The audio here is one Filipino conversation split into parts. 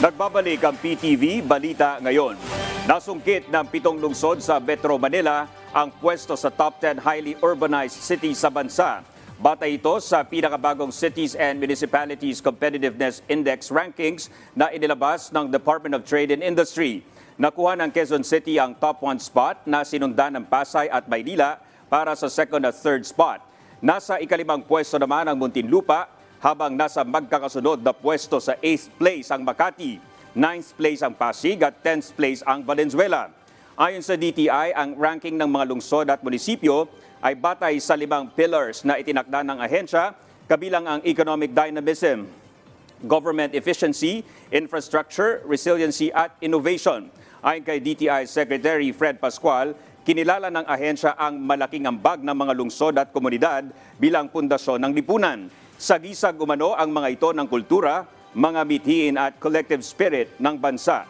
Nagbabalik ang PTV Balita Ngayon. Nasungkit ng 7 lungsod sa Metro Manila ang pwesto sa top 10 highly urbanized cities sa bansa. Batay ito sa pinakabagong Cities and Municipalities Competitiveness Index rankings na inilabas ng Department of Trade and Industry. Nakuha ng Quezon City ang top 1 spot na sinundan ng Pasay at Maynila para sa second at third spot. Nasa ikalimang pwesto naman ang Muntinlupa, habang nasa magkakasunod na pwesto sa 8th place ang Makati, 9th place ang Pasig at 10th place ang Valenzuela. Ayon sa DTI, ang ranking ng mga lungsod at munisipyo ay batay sa 5 pillars na itinakda ng ahensya, kabilang ang economic dynamism, government efficiency, infrastructure, resiliency at innovation. Ayon kay DTI Secretary Fred Pascual, kinilala ng ahensya ang malaking ambag ng mga lungsod at komunidad bilang pundasyon ng lipunan. Sagisag umano ang mga ito ng kultura, mga mithiin at collective spirit ng bansa.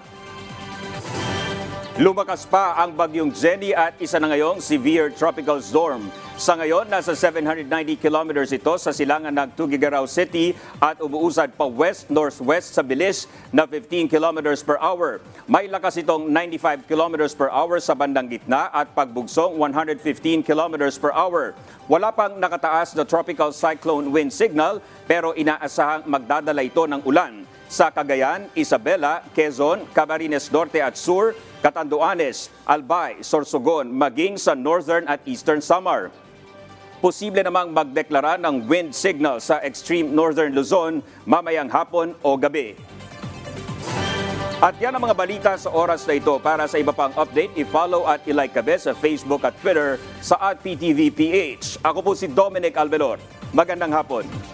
Lumakas pa ang bagyong Jenny at isa na ngayong severe tropical storm. Sa ngayon, nasa 790 kilometers ito sa silangan ng Tuguegarao City at umuusad pa west-northwest sa bilis na 15 kilometers per hour. May lakas itong 95 kilometers per hour sa bandang gitna at pagbugsong 115 kilometers per hour. Wala pang nakataas na tropical cyclone wind signal pero inaasahang magdadala ito ng ulan sa Cagayan, Isabela, Quezon, Camarines Norte at Sur, Catanduanes, Albay, Sorsogon, maging sa Northern at Eastern Samar. Posible namang magdeklara ng wind signal sa extreme Northern Luzon mamayang hapon o gabi. At yan ang mga balita sa oras na ito. Para sa iba pang update, i-follow at i-like kami sa Facebook at Twitter sa @PTVPH. Ako po si Dominic Albelor. Magandang hapon.